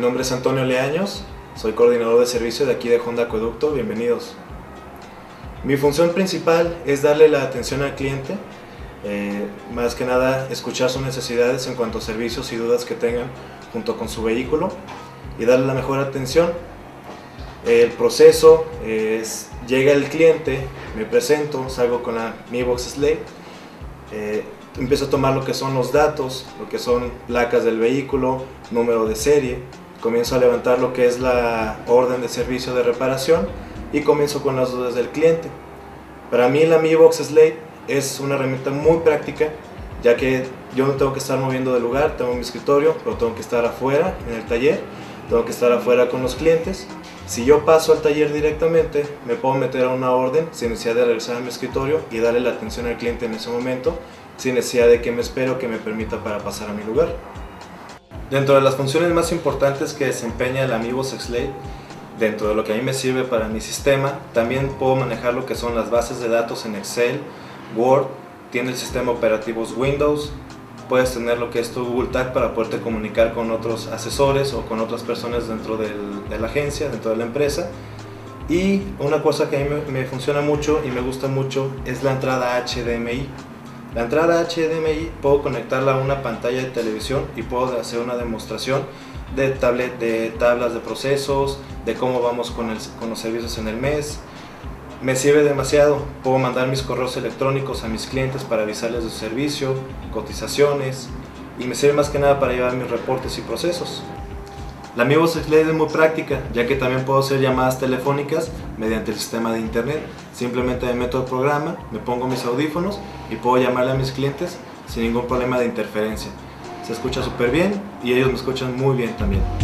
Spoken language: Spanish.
nombre es Antonio Leaños, soy coordinador de servicio de aquí de Honda Acueducto, bienvenidos. Mi función principal es darle la atención al cliente, más que nada escuchar sus necesidades en cuanto a servicios y dudas que tengan junto con su vehículo y darle la mejor atención. El proceso es, llega el cliente, me presento, salgo con la Mi Box Slate, empiezo a tomar lo que son los datos, lo que son placas del vehículo, número de serie, comienzo a levantar lo que es la orden de servicio de reparación y comienzo con las dudas del cliente. Para mí la Mi Box Slate es una herramienta muy práctica, ya que yo no tengo que estar moviendo de lugar, tengo mi escritorio, pero tengo que estar afuera en el taller, tengo que estar afuera con los clientes. Si yo paso al taller directamente, me puedo meter a una orden sin necesidad de regresar a mi escritorio y darle la atención al cliente en ese momento, sin necesidad de que me espere o que me permita para pasar a mi lugar. Dentro de las funciones más importantes que desempeña la Mi Box Slate, dentro de lo que a mí me sirve para mi sistema, también puedo manejar lo que son las bases de datos en Excel, Word, tiene el sistema operativo Windows, puedes tener lo que es tu Google Tag para poderte comunicar con otros asesores o con otras personas dentro de la agencia, dentro de la empresa. Y una cosa que a mí me funciona mucho y me gusta mucho es la entrada HDMI. La entrada HDMI puedo conectarla a una pantalla de televisión y puedo hacer una demostración de tablas de procesos, de cómo vamos con los servicios en el mes. Me sirve demasiado, puedo mandar mis correos electrónicos a mis clientes para avisarles de su servicio, cotizaciones, y me sirve más que nada para llevar mis reportes y procesos. La Mi Box Slate es muy práctica, ya que también puedo hacer llamadas telefónicas mediante el sistema de internet. Simplemente me meto al programa, me pongo mis audífonos y puedo llamarle a mis clientes sin ningún problema de interferencia. Se escucha súper bien y ellos me escuchan muy bien también.